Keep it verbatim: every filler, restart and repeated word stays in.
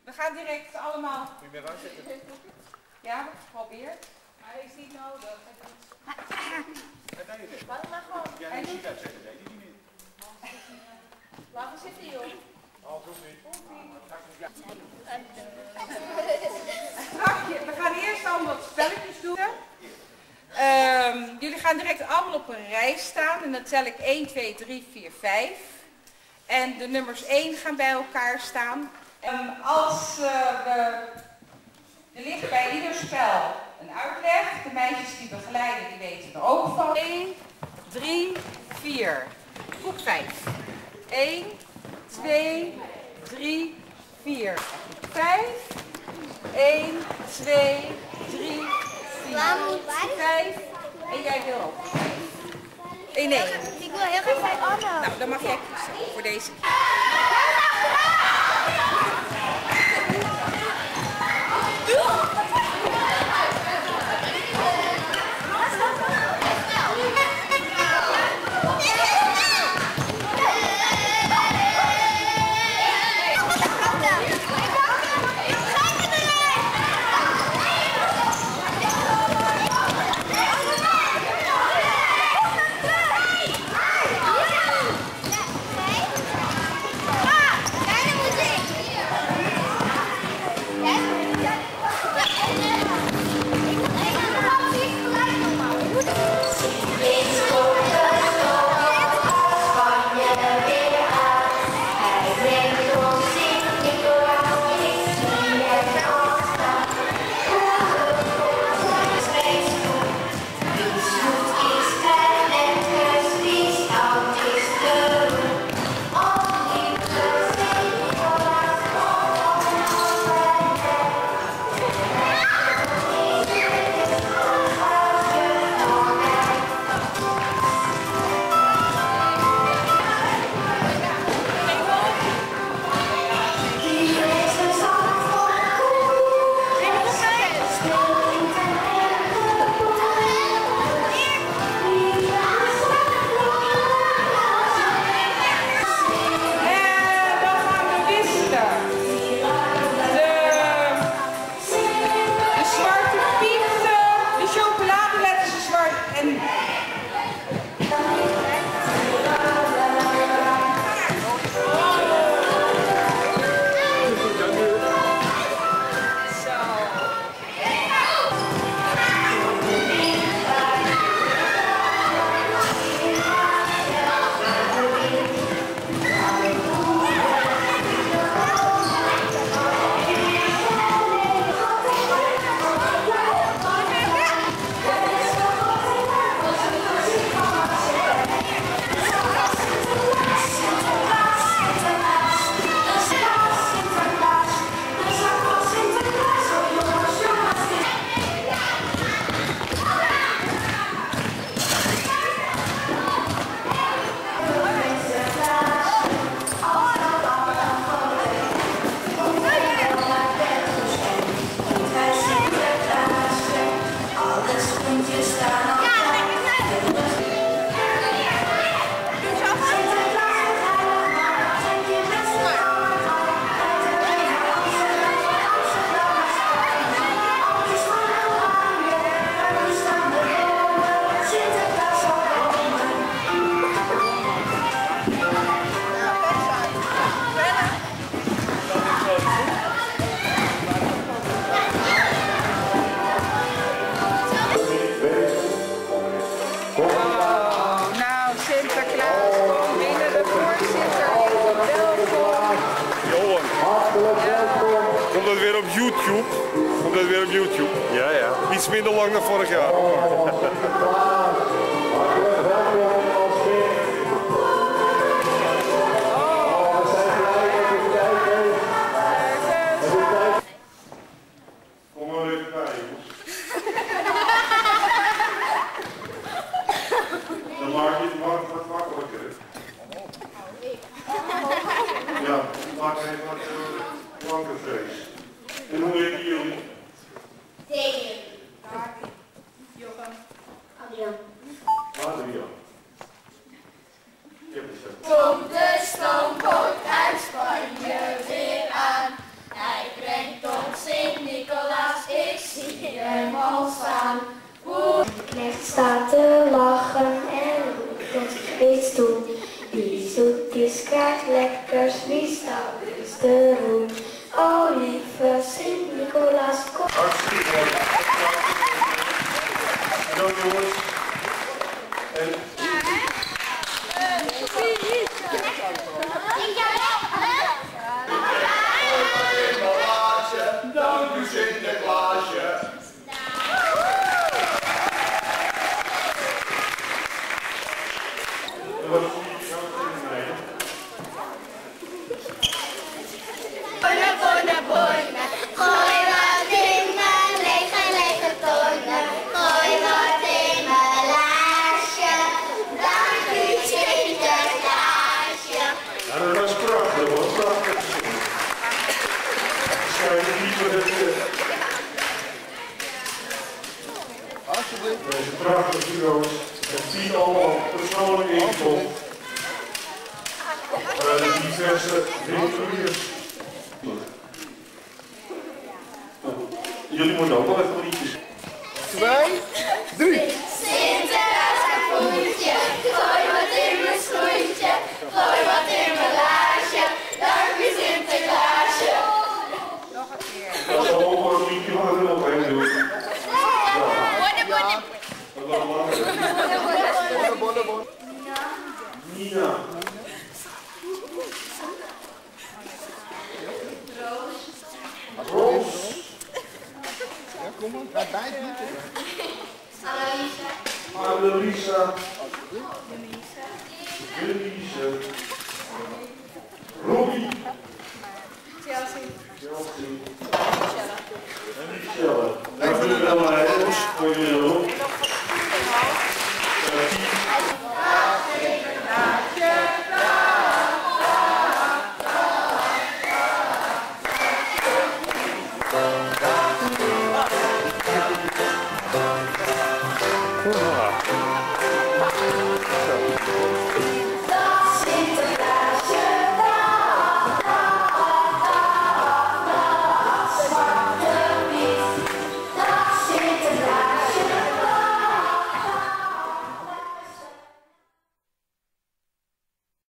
We gaan direct allemaal... Moet je meer aanzetten? Ja, probeer. Hij is niet nodig. Laat hem maar gewoon. Ja, nee, zie dat zetten. Nee, die niet. Laat hem zitten, joh. Oh, hoeft niet. We gaan eerst allemaal wat spelletjes doen. Um, jullie gaan direct allemaal op een rij staan. En dan tel ik één, twee, drie, vier, vijf. En de nummers één gaan bij elkaar staan. En als uh, we... Er ligt bij ieder spel een uitleg. De meisjes die begeleiden, die weten er ook van. één, drie, vier. Groep vijf. één, twee, drie, vier. vijf. één, twee, drie, vier, vijf. En jij wil ook. één, één. Ik wil heel graag bij Anna. Nou, dan mag jij kiezen voor deze keer. YouTube. Komt dat weer op YouTube? Ja, ja. Iets minder lang dan vorig jaar. Kom maar even bij, jongens. Dan maak je het wat makkelijker. Ja, maak even wat blanke vlees. En hoe heet jullie? Daniel. Johan. Adrian. Adrian. Ik heb het zo. Komt de stoomboot uit Spanje weer aan. Hij is kaas, lekkers, wie staat is de roem. O lieve Sint-Nicolaas, kom. Hartstikke mooi. Bedankt jongens. En... Dank u Sinterklaasje. Bonne, bonne, bonne. Gooi wat in mijn lege, lege tonnen. Gooi wat in mijn laarsje. Dank u Sinterklaasje. Ja, dat was prachtig hoor, prachtig. Schrijf niet met het... Alsjeblieft. Deze prachtige bureaus. Het ziet allemaal persoonlijk ingevuld. Uh, de diverse winkeliers. Jullie moeten ook wel even liedjes. Twee, drie. Sinterklaas een voetje. Gooi wat in mijn schoentje. Gooi wat in mijn laarsje. Dank u Sinterklaasje. Nog een keer. Dat is ook wel een liedje waar we nog heen doen. Bonne, bonne. Bonne, bonne, bonne. Nina. Roos. Ja, kom maar. Bij bij het niet. Annelisa. Denise. Robbie. Chelsea. Chelsea. En Michelle. Dank jullie wel, jongens, voor jullie hulp. Wow.